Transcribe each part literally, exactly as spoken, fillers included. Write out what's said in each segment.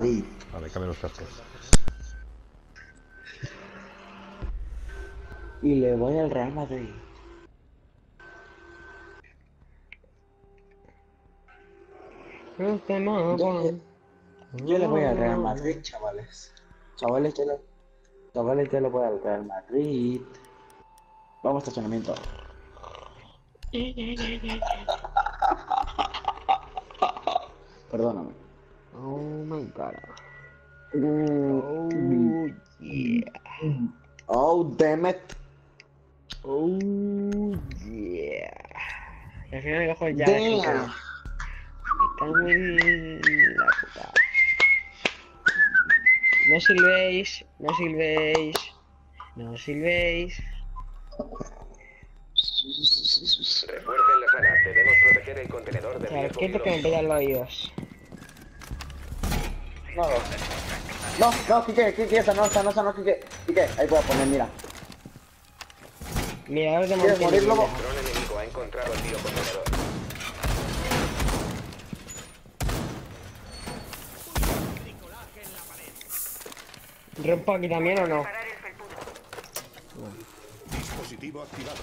Madrid. Vale, cambia los cascos. Y le voy al Real Madrid. Este mapa. Yo, yo le voy al Real Madrid, chavales. Chavales, yo le, chavales, yo le voy al Real Madrid. Vamos a estacionamiento. Perdóname. Oh my god. Oh, yeah. Oh, damn it. Oh yeah. Y al final me cojo ya la gente. Damn. Me cago en la puta. No silbéis, no silbéis, no silbéis. Refuercen la sala. Debemos proteger el contenedor de O sea, riesgo quieto que me biológico. pillan los oídos. No, no, no, Kike, Kike, esa no, esa no, esa no, Kike, Kike, ahí puedo poner, mira. Mira, os de ¿Quieres morir, lobo? El dron enemigo ha encontrado el biocontenedor. ¿Rompo aquí también o no? Dispositivo activado.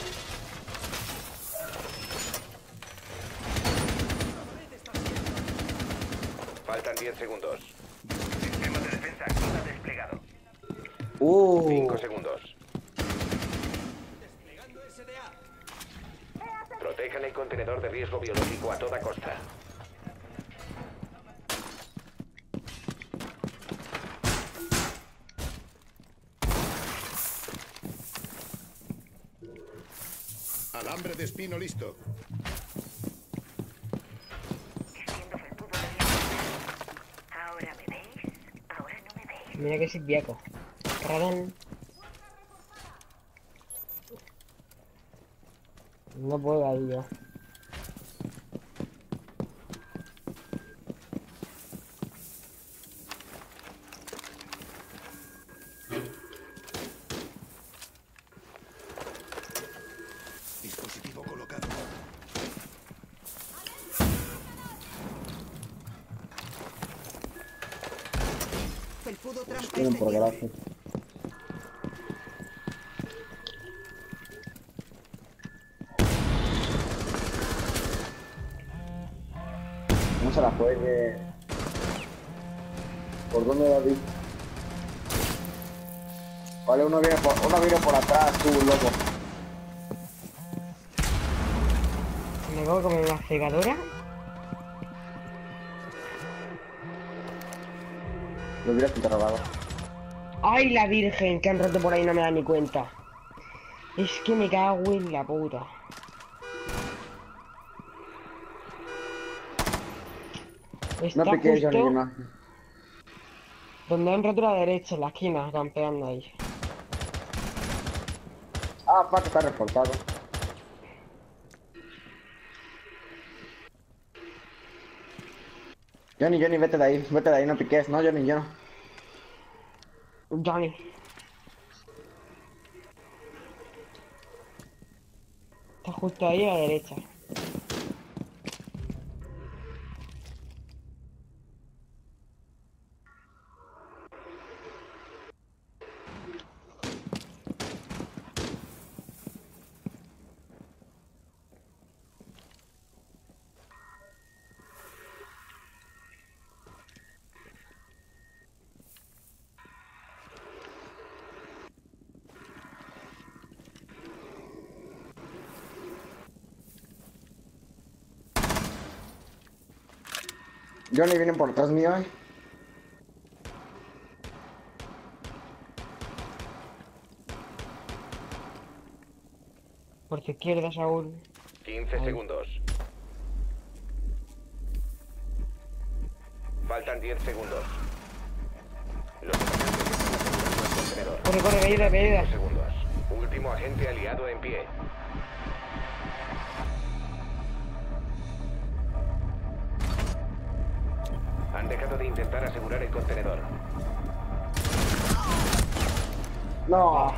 Faltan diez segundos. Sistema de defensa activa desplegado. Uh. cinco segundos. Protejan el contenedor de riesgo biológico a toda costa. Alambre de espino listo. Ahora me veis, ahora no me veis. Mira que soy viejo. Radón. No puedo ahí yo. Dispositivo colocado. Felpudo trampa Tienen por este garaje. No se la juegue. ¿Por dónde la vi? Vale, uno viene por, uno viene por atrás, tú, loco. Me puedo comer una cegadora. Lo hubieras interrogado. ¡Ay, la virgen! Que han roto por ahí, no me da ni cuenta. Es que me cago en la puta. Está No piques, justo Johnny, no. donde han roto a la derecha, en la esquina, campeando ahí. Ah, fuck, está reportado. Johnny, Johnny, vete de ahí, vete de ahí, no piques. No, Johnny, yo no. Johnny. Está justo ahí a la derecha. Johnny, vienen por detrás mío, eh. Por tu izquierda, Saúl. quince Ahí. segundos. Faltan diez segundos. Los atacantes están asegurando el contenedor. Corre, corre, que ayuda, que ayuda. cinco segundos. Último agente aliado en pie. Han dejado de intentar asegurar el contenedor. No.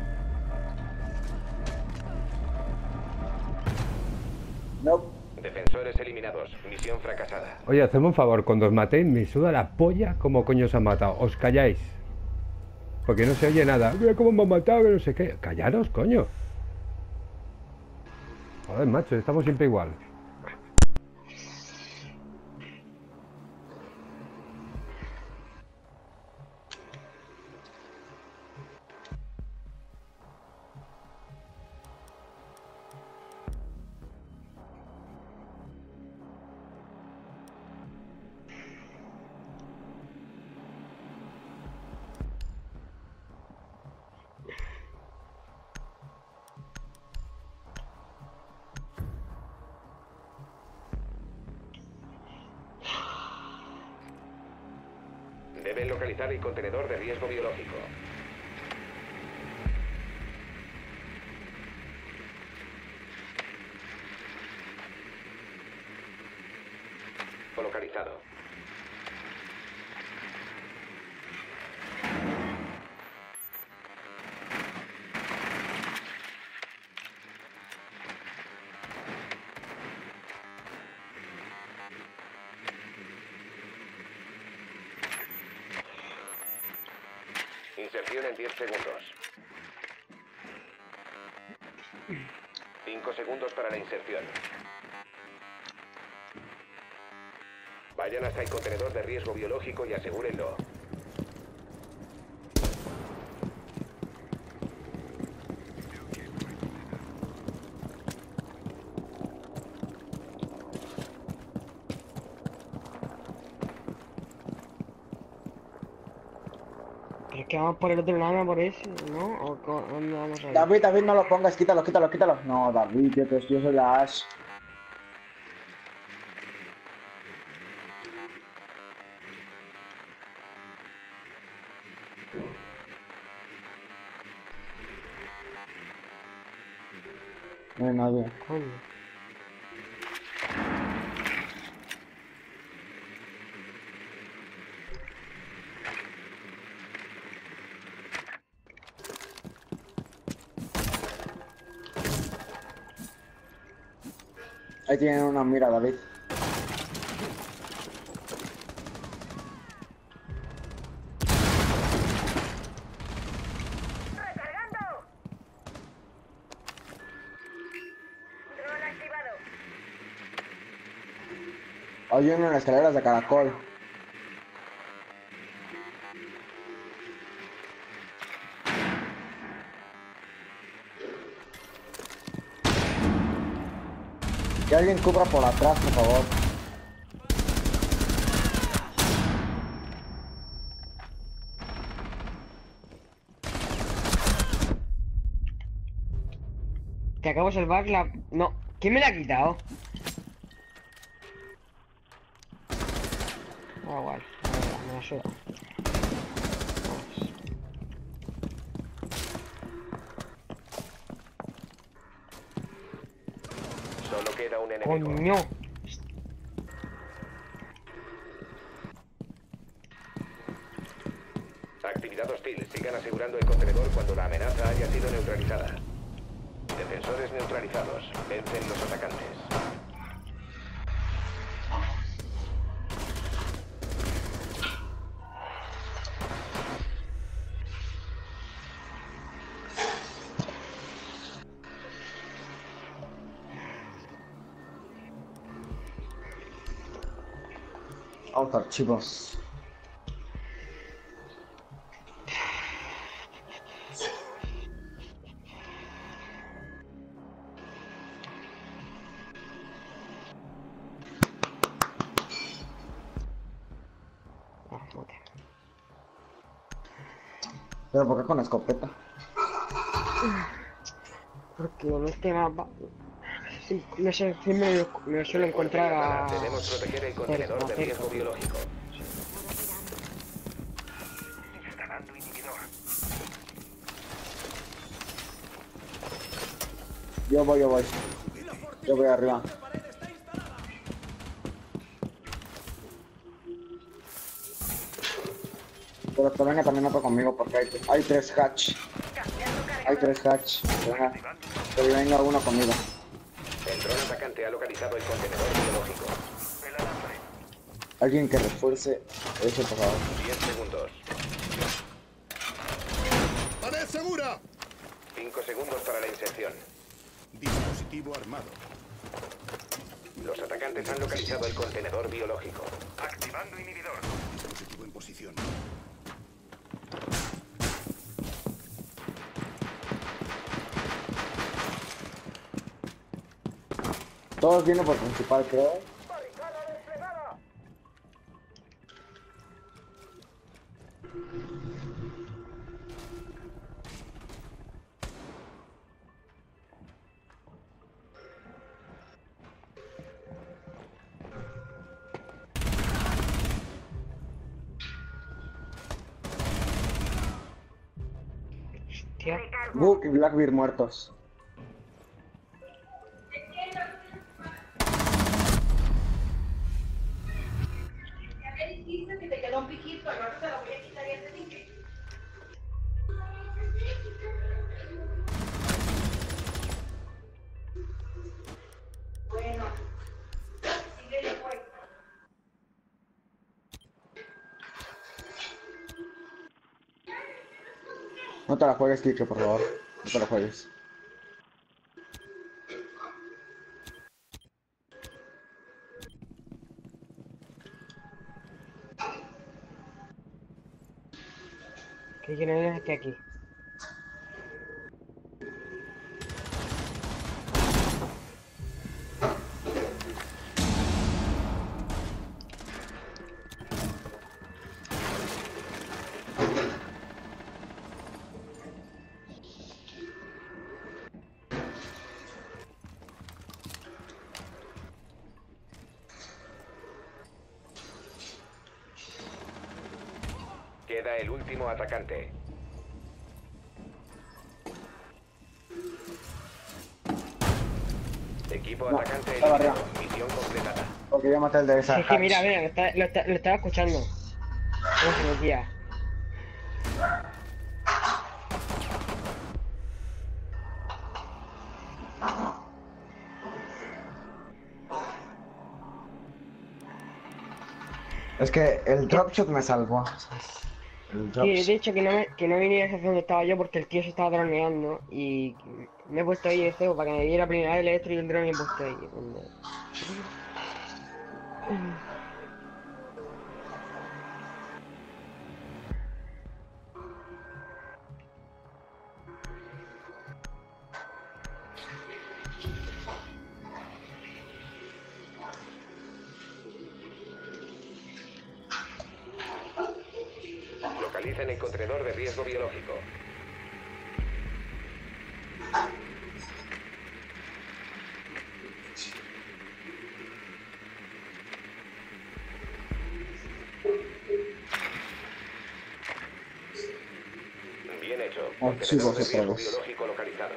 Nope. Defensa. Defensores eliminados. Misión fracasada. Oye, hacedme un favor, cuando os matéis me suda la polla como coño os han matado. Os calláis. Porque no se oye nada. Mira cómo me han matado, que no sé qué. Callaros, coño. Joder, macho, estamos siempre igual. Deben localizar el contenedor de riesgo biológico. Localizado. Inserción en diez segundos. cinco segundos para la inserción. Vayan hasta el contenedor de riesgo biológico y asegúrenlo. Pero es que vamos por el otro lado, por ese, ¿no? ¿O co- dónde vamos a ir? David, David, no lo pongas, quítalo, quítalo, quítalo. No, David, tío, que yo soy la Ash. No hay nadie. Coño. Ahí tienen una mira, David. ¡Recargando! Dron activado. Hay uno en las escaleras de caracol. Que alguien cubra por atrás, por favor. Te acabo de salvar la... No. ¿Quién me la ha quitado? Da igual. Me la suda. Vamos. Solo queda un enemigo. Coño. Actividad hostil. Sigan asegurando el contenedor cuando la amenaza haya sido neutralizada. Defensores neutralizados. Vencen los atacantes. Vamos, archivos. Ah, joder. Pero ¿por qué con escopeta? Porque en este mapa... Sí, no sé, siempre me, me lo suelo encontrar a... Debemos proteger el contenedor de cerca, cerca. riesgo biológico. Yo voy, yo voy. Yo voy arriba. Pero que venga también otro conmigo porque hay, hay tres hatch. Hay tres hatch. Venga. Que venga uno conmigo. El dron atacante Se ha localizado el contenedor biológico. El alambre. Alguien que refuerce eso, por favor. diez segundos. ¡Pared segura! cinco segundos para la inserción. Dispositivo armado. Los atacantes han localizado el contenedor biológico. Activando inhibidor. Dispositivo en posición. Todos vienen por principal, creo. Tío. Book y Blackbeard muertos. Que te quedó un piquito, al rato te lo voy a quitar y ese pique. Bueno, sigue el juego. No te la juegues, Kike, por favor. No te la juegues. Que yo no vengas hasta aquí. Queda el último atacante. Equipo No, atacante estaba eliminado. arriba. Misión completada. Porque ya maté el de esa. Sí, sí, mira, mira, lo, está, lo, está- lo estaba escuchando. ¿Cómo se metía? Es que el dropshot me salvó. El Sí, dropshot. de hecho que no, me, que no vinieras hacia donde estaba yo porque el tío se estaba droneando y me he puesto ahí de cebo para que me diera primera vez el electro y el drone y he puesto ahí. donde- Localicen el contenedor de riesgo biológico. Bien hecho. Archivos Contenedor de otra riesgo vez. biológico localizado.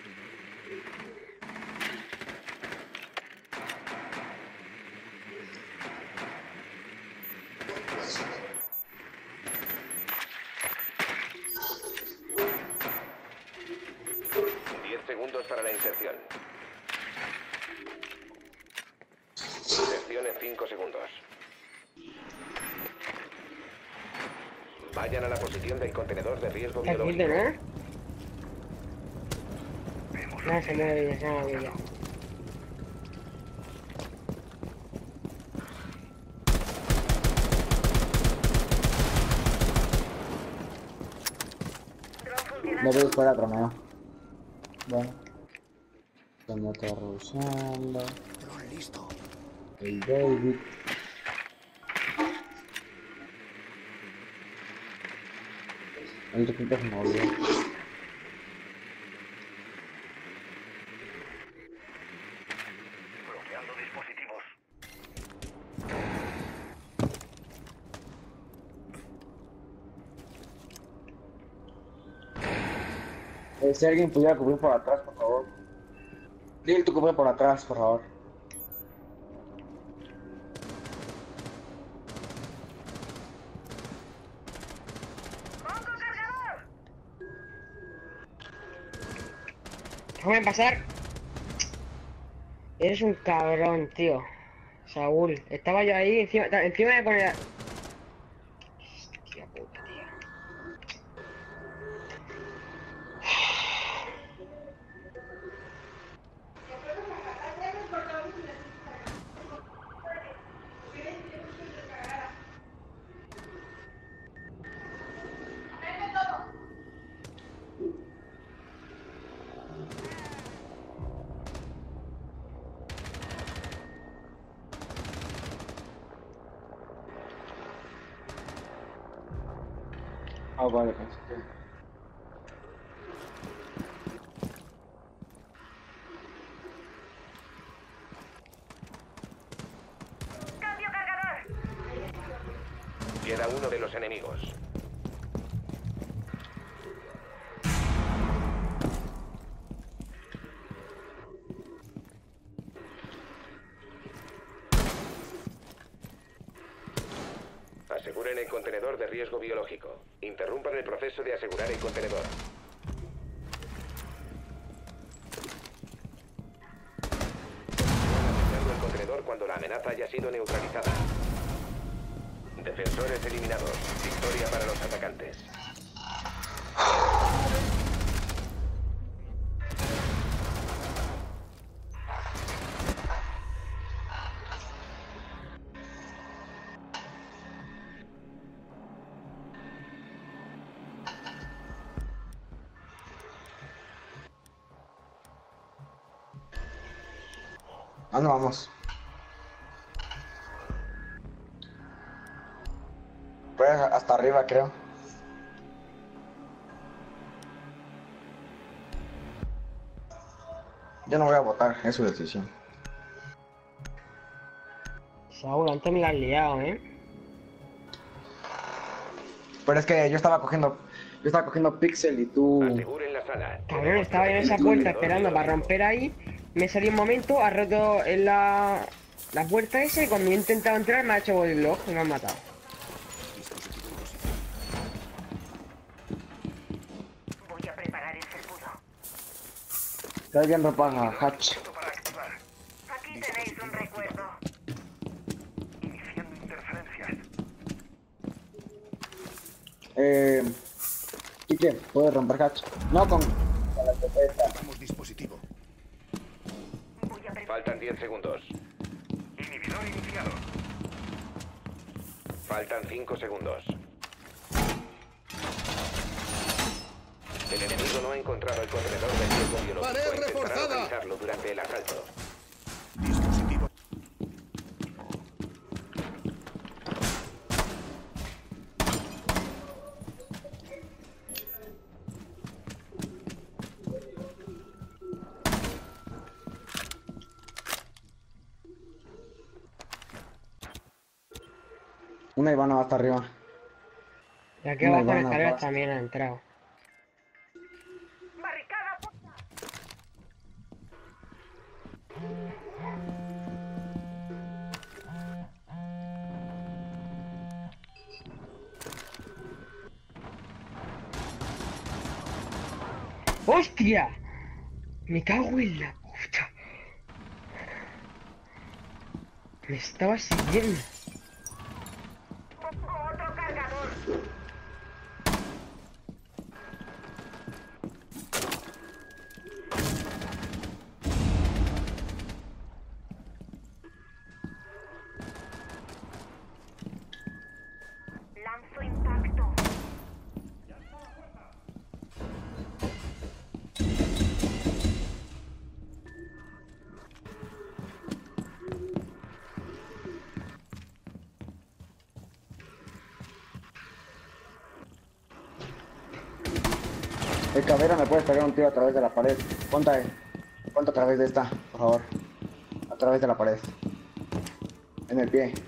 diez segundos para la inserción. Inserción en cinco segundos. Vayan a la posición del contenedor de riesgo Está biológico. quieto, ¿no? No, se mueve ya, se mueve ya. No voy fuera, Romeo. Bueno. Cuando está rehusando. Dron listo. El David. El requinto es novio. Bloqueando dispositivos. Eh, si alguien pudiera cubrir por atrás, por favor. Dile tú cubre por atrás, por favor. Déjame pasar. Eres un cabrón, tío. Saúl, estaba yo ahí encima, encima de poner... Hostia puta, tío. Ah, vale, pensé que... ¡Cambio cargador! Queda uno de los enemigos. Aseguren el contenedor de riesgo biológico. Interrumpan el proceso de asegurar el contenedor. Asegurando el contenedor cuando la amenaza haya sido neutralizada. Defensores eliminados. Victoria para los atacantes. ¿A dónde vamos? Pues hasta arriba, creo. Yo no voy a votar, es su decisión. Saúl, antes me la has liado, ¿eh? Pero es que yo estaba cogiendo... Yo estaba cogiendo Pixel y tú... Aseguren la sala. Cabrón, estaba yo en esa puerta esperando para romper ahí. Me salí un momento, ha roto en la, la puerta esa y cuando yo he intentado entrar me ha hecho el reloj y me han matado. Voy a preparar el servudo. Está viendo para Hatch. Para activar. Aquí tenéis un recuerdo. Iniciando interferencias. Eh... Quique, ¿puedes romper Hatch? No, con... con la escopeta. Activamos dispositivo. Voy a preparar... Faltan diez segundos. Inhibidor iniciado. Faltan cinco segundos. El enemigo no ha encontrado el contenedor de riesgo biológico. ¡Pared e intentará reforzada! localizarlo durante el asalto. Dispositivo. Una Ivana hasta arriba. Y aquí Una abajo en Ivana, escaleras basta. también ha entrado. ¡Barricada puesta! ¡Hostia! Me cago en la puta. Me estaba siguiendo. Otro cargador. Lanzo impacto. El cabera, ¿me puedes pegar un tiro a través de la pared? Ponte ahí. Ponte a través de esta, por favor. A través de la pared. En el pie.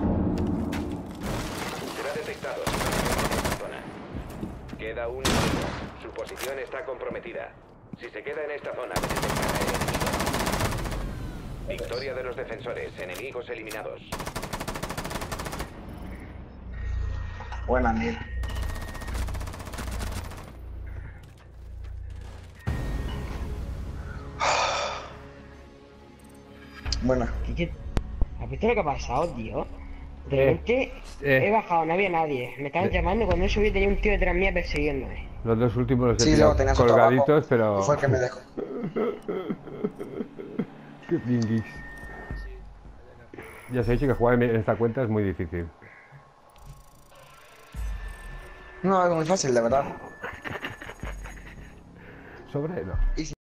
Será detectado. En esta zona. Queda un enemigo. Su posición está comprometida. Si se queda en esta zona, detectará el enemigo. Victoria de los defensores. Enemigos eliminados. Buena, Neil. Buena. ¿Qué- qué- ¿Has visto lo que ha pasado, tío? De Eh, repente eh. he bajado, no había nadie. Me estaban Eh. llamando y cuando he subido tenía un tío detrás mía persiguiéndome. Los dos últimos los he Sí, tirado luego tenías otro colgaditos, abajo, pero... y fue el que me dejó. Qué pinguis. Ya se ha dicho que jugar en esta cuenta es muy difícil. No, es muy fácil, de verdad. Sobre, no. Y si